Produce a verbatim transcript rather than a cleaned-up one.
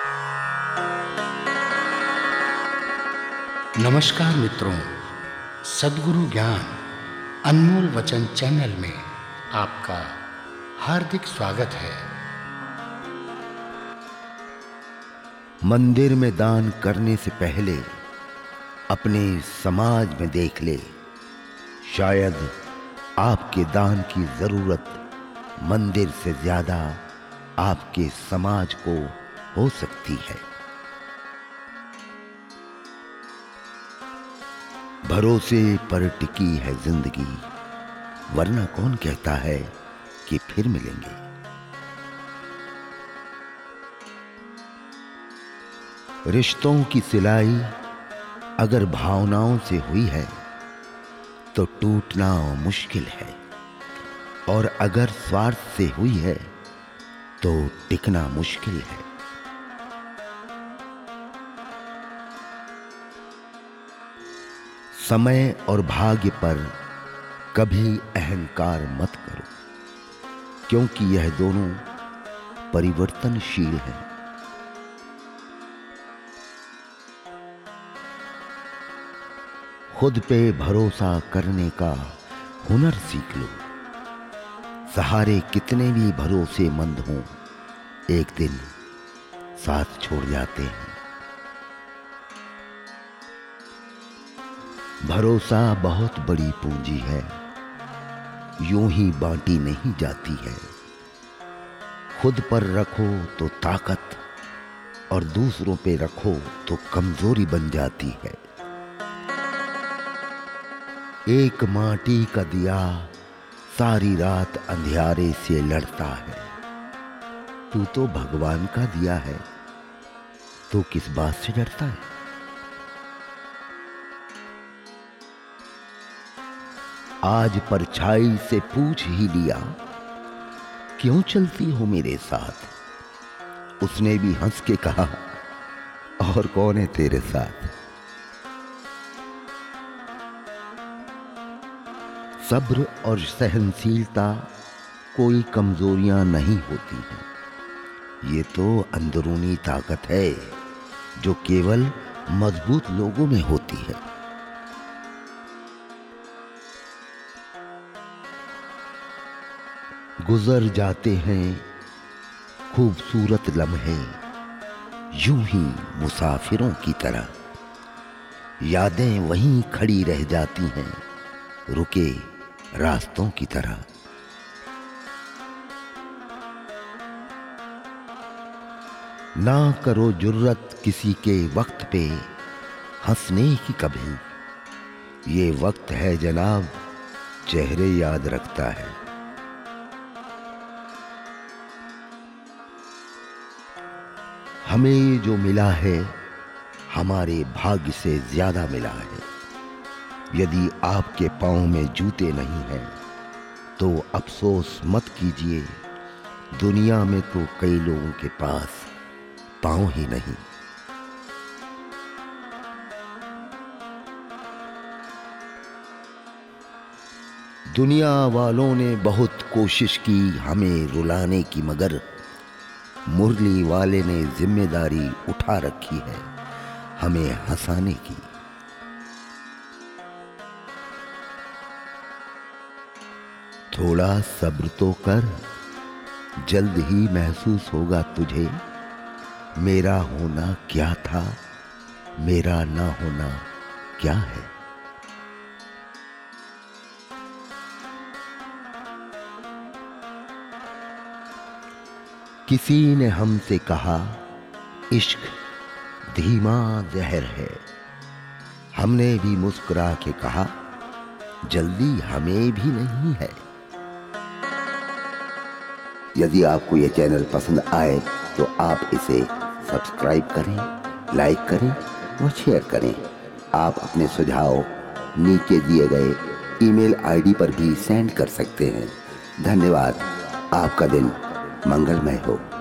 नमस्कार मित्रों, सद्गुरु ज्ञान अनमोल वचन चैनल में आपका हार्दिक स्वागत है। मंदिर में दान करने से पहले अपने समाज में देख ले, शायद आपके दान की जरूरत मंदिर से ज्यादा आपके समाज को हो सकती है। भरोसे पर टिकी है जिंदगी, वरना कौन कहता है कि फिर मिलेंगे। रिश्तों की सिलाई अगर भावनाओं से हुई है तो टूटना मुश्किल है, और अगर स्वार्थ से हुई है तो टिकना मुश्किल है। समय और भाग्य पर कभी अहंकार मत करो, क्योंकि यह दोनों परिवर्तनशील हैं। खुद पे भरोसा करने का हुनर सीख लो। सहारे कितने भी भरोसेमंद हों, एक दिन साथ छोड़ जाते हैं। भरोसा बहुत बड़ी पूंजी है, यूं ही बांटी नहीं जाती है। खुद पर रखो तो ताकत, और दूसरों पे रखो तो कमजोरी बन जाती है। एक माटी का दिया सारी रात अंधियारे से लड़ता है। तू तो भगवान का दिया है, तो किस बात से डरता है। आज परछाई से पूछ ही लिया, क्यों चलती हो मेरे साथ। उसने भी हंस के कहा, और कौन है तेरे साथ। सब्र और सहनशीलता कोई कमजोरियां नहीं होती हैं, ये तो अंदरूनी ताकत है जो केवल मजबूत लोगों में होती है। गुजर जाते हैं खूबसूरत लम्हे यूं ही मुसाफिरों की तरह, यादें वहीं खड़ी रह जाती हैं रुके रास्तों की तरह। ना करो जुर्रत किसी के वक्त पे हंसने की कभी, ये वक्त है जनाब चेहरे याद रखता है। हमें जो मिला है हमारे भाग्य से ज्यादा मिला है। यदि आपके पांव में जूते नहीं हैं तो अफसोस मत कीजिए, दुनिया में तो कई लोगों के पास पांव ही नहीं। दुनिया वालों ने बहुत कोशिश की हमें रुलाने की, मगर मुरली वाले ने जिम्मेदारी उठा रखी है हमें हंसाने की। थोड़ा सब्र तो कर, जल्द ही महसूस होगा तुझे, मेरा होना क्या था, मेरा ना होना क्या है। किसी ने हमसे कहा इश्क धीमा जहर है, हमने भी मुस्कुरा के कहा जल्दी हमें भी नहीं है। यदि आपको यह चैनल पसंद आए तो आप इसे सब्सक्राइब करें, लाइक करें और शेयर करें। आप अपने सुझाव नीचे दिए गए ईमेल आईडी पर भी सेंड कर सकते हैं। धन्यवाद। आपका दिन मंगलमय हो।